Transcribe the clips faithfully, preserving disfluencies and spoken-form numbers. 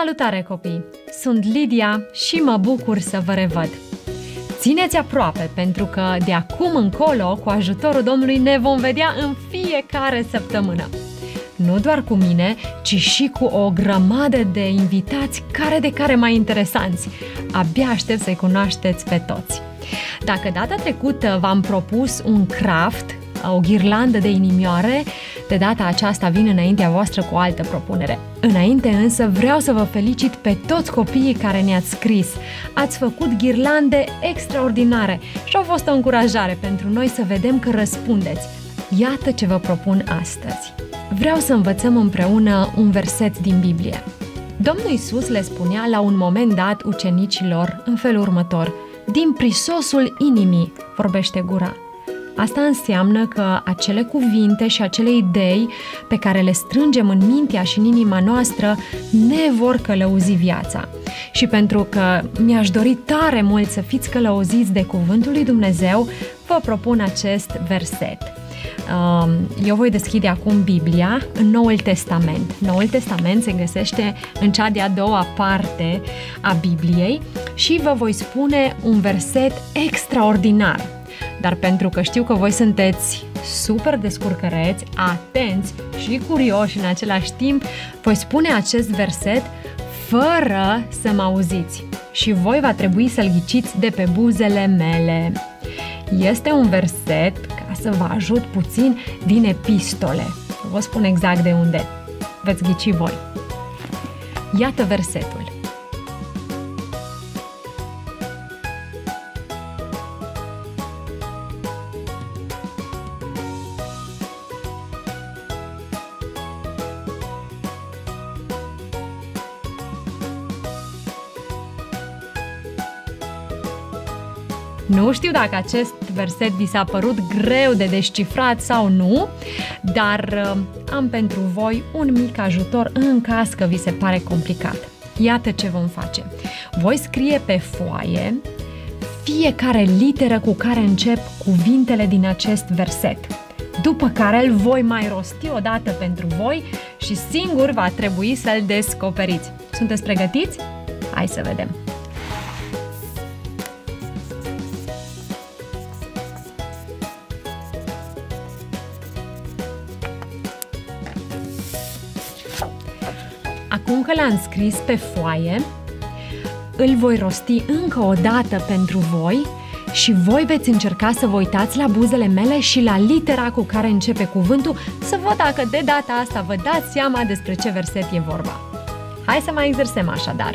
Salutare copii! Sunt Lidia și mă bucur să vă revăd. Țineți aproape pentru că de acum încolo, cu ajutorul Domnului, ne vom vedea în fiecare săptămână. Nu doar cu mine, ci și cu o grămadă de invitați care de care mai interesanți. Abia aștept să-i cunoașteți pe toți. Dacă data trecută v-am propus un craft, o ghirlandă de inimioare, de data aceasta vin înaintea voastră cu o altă propunere. Înainte însă vreau să vă felicit pe toți copiii care ne-ați scris. Ați făcut ghirlande extraordinare și au fost o încurajare pentru noi să vedem că răspundeți. Iată ce vă propun astăzi. Vreau să învățăm împreună un verset din Biblie. Domnul Iisus le spunea la un moment dat ucenicilor în felul următor: din prisosul inimii vorbește gura. Asta înseamnă că acele cuvinte și acele idei pe care le strângem în mintea și în inima noastră ne vor călăuzi viața. Și pentru că mi-aș dori tare mult să fiți călăuziți de Cuvântul lui Dumnezeu, vă propun acest verset. Eu voi deschide acum Biblia în Noul Testament. Noul Testament se găsește în cea de-a doua parte a Bibliei și vă voi spune un verset extraordinar. Dar pentru că știu că voi sunteți super descurcăreți, atenți și curioși în același timp, voi spune acest verset fără să mă auziți și voi va trebui să-l ghiciți de pe buzele mele. Este un verset, ca să vă ajut puțin, din epistole. Vă spun exact de unde. Veți ghici voi. Iată versetul. Nu știu dacă acest verset vi s-a părut greu de descifrat sau nu, dar am pentru voi un mic ajutor în caz că vi se pare complicat. Iată ce vom face. Voi scrie pe foaie fiecare literă cu care încep cuvintele din acest verset, după care îl voi mai rosti o dată pentru voi și singur va trebui să-l descoperiți. Sunteți pregătiți? Hai să vedem! Acum că l-am scris pe foaie, îl voi rosti încă o dată pentru voi și voi veți încerca să vă uitați la buzele mele și la litera cu care începe cuvântul, să văd dacă de data asta vă dați seama despre ce verset e vorba. Hai să mai exersăm așadar.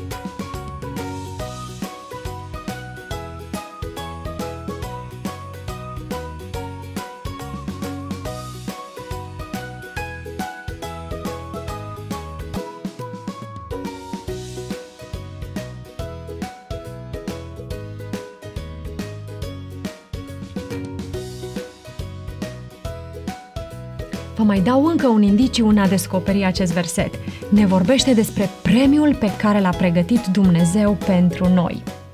Vă mai dau încă un indiciu în a descoperi acest verset. Ne vorbește despre premiul pe care l-a pregătit Dumnezeu pentru noi.